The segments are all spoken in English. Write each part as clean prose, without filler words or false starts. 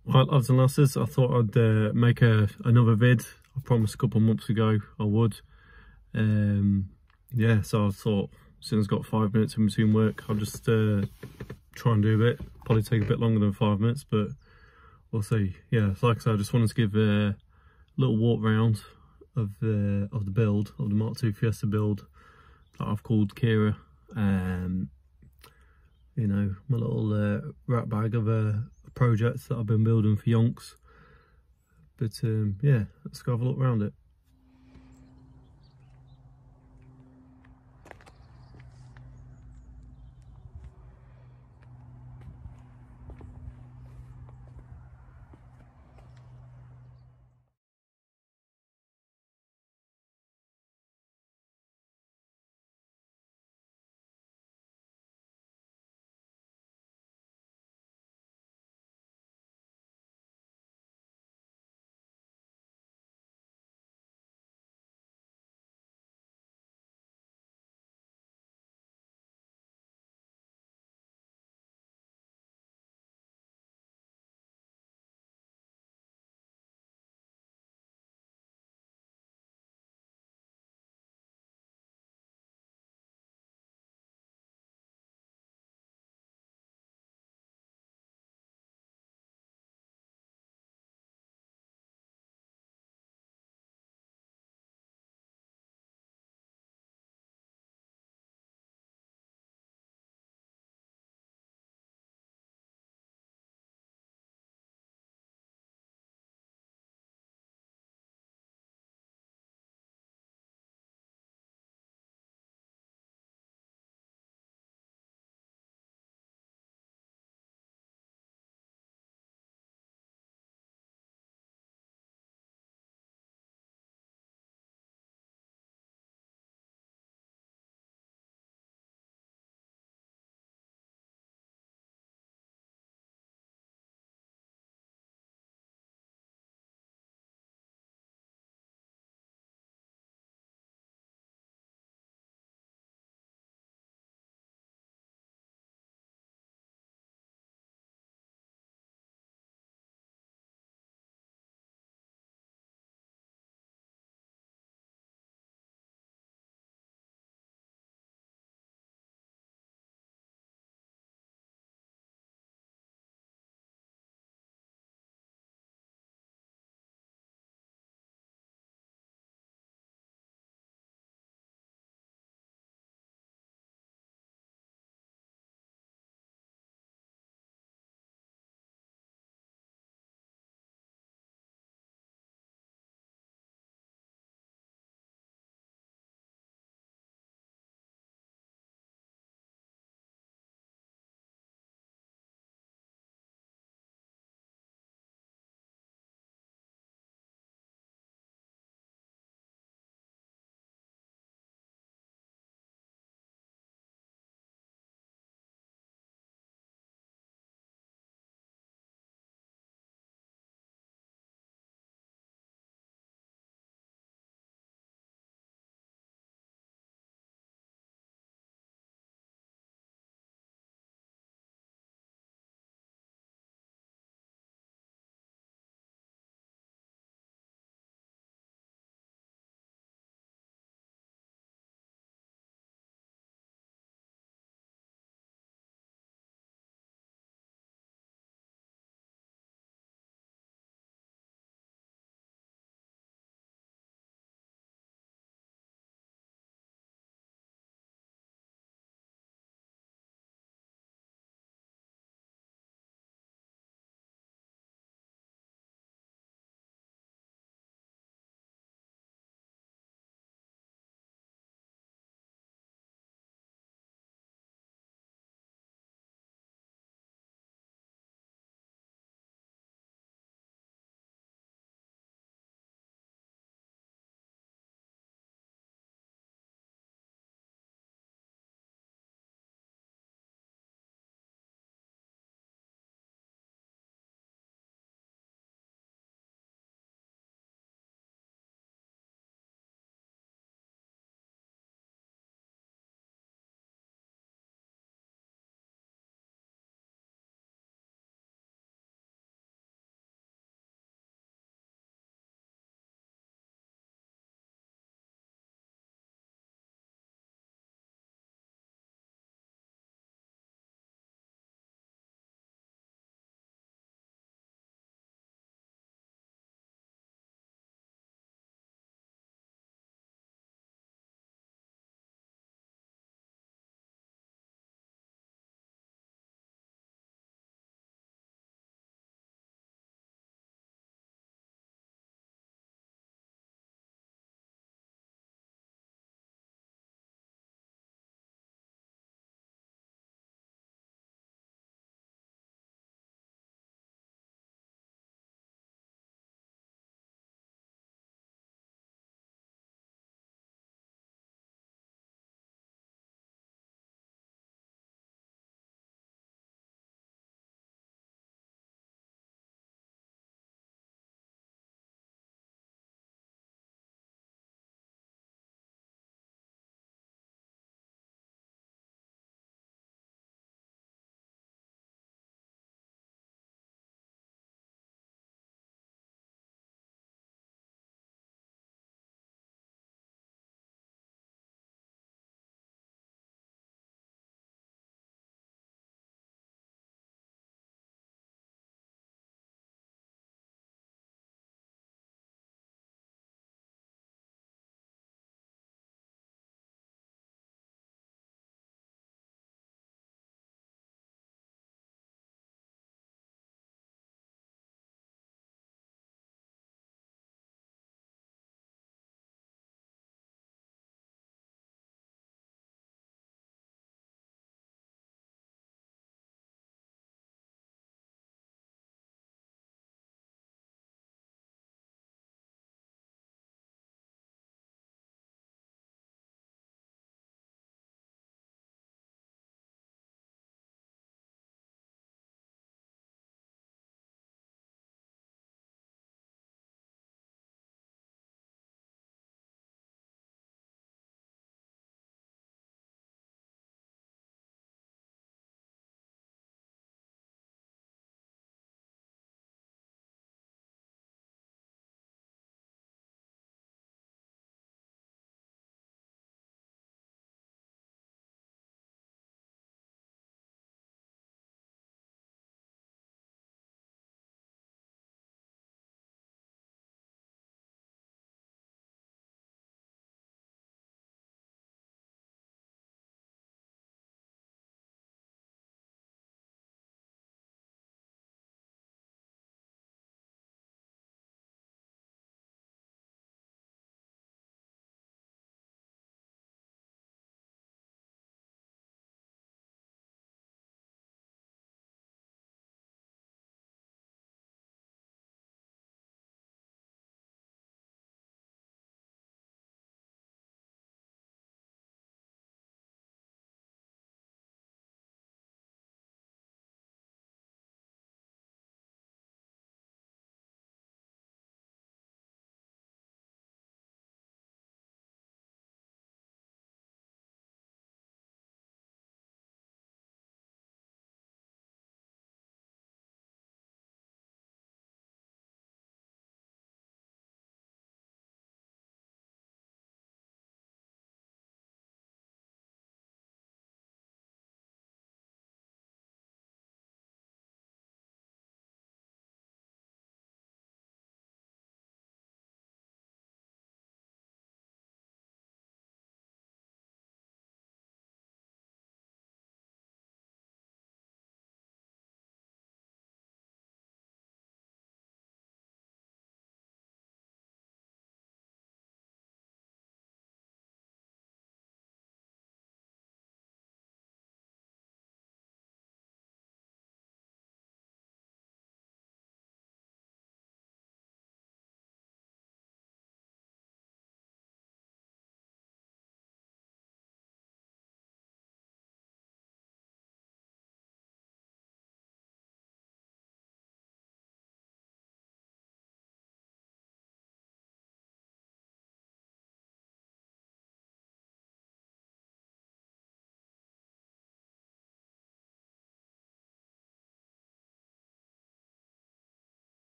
Right, lads and lasses, I thought I'd make another vid. I promised a couple of months ago I would. Yeah, so I thought since I've got 5 minutes in between work, I'll just try and do a bit. Probably take a bit longer than 5 minutes, but we'll see. Yeah, so like I said, I just wanted to give a little walk round of the build, of the Mark II Fiesta build that I've called Kira. You know, my little rat bag of projects that I've been building for yonks. But yeah, let's go have a look around it.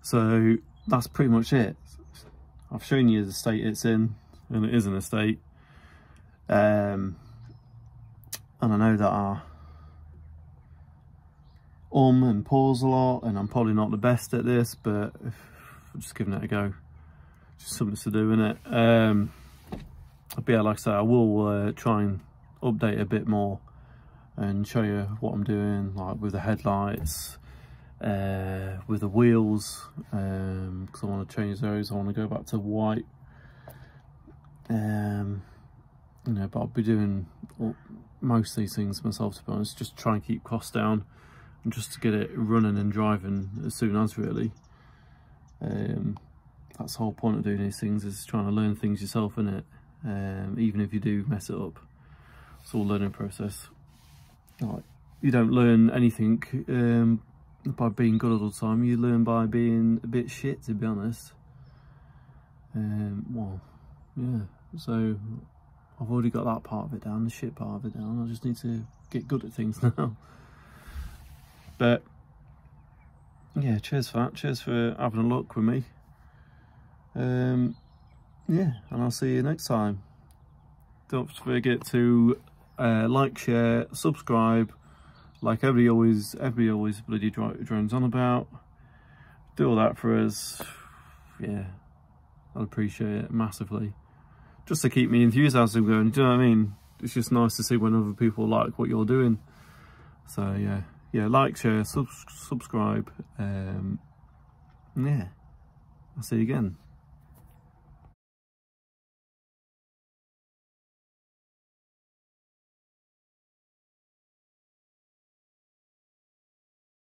So that's pretty much it. I've shown you the state it's in, and it is an estate. And I know that I and pause a lot, and I'm probably not the best at this, but I'm just giving it a go. Just something to do, innit? But yeah, like I say, I will try and update a bit more and show you what I'm doing, like with the headlights, with the wheels, because I want to change those. I want to go back to white. You know, but I'll be doing most of these things myself, to be honest, just try and keep costs down and just to get it running and driving as soon as, really. That's the whole point of doing these things, is trying to learn things yourself, innit? Even if you do mess it up, it's all a learning process. Like, you don't learn anything by being good all the time. You learn by being a bit shit, to be honest. Well, yeah, so I've already got that part of it down, the shit part of it down. I just need to get good at things now. But yeah, cheers for that. Cheers for having a look with me. Yeah, and I'll see you next time. Don't forget to like, share, subscribe, like everybody always bloody drones on about. Do all that for us. Yeah, I'd appreciate it massively. Just to keep me enthusiasm going, do you know what I mean? It's just nice to see when other people like what you're doing. So yeah, like, share, subscribe. Yeah, I'll see you again.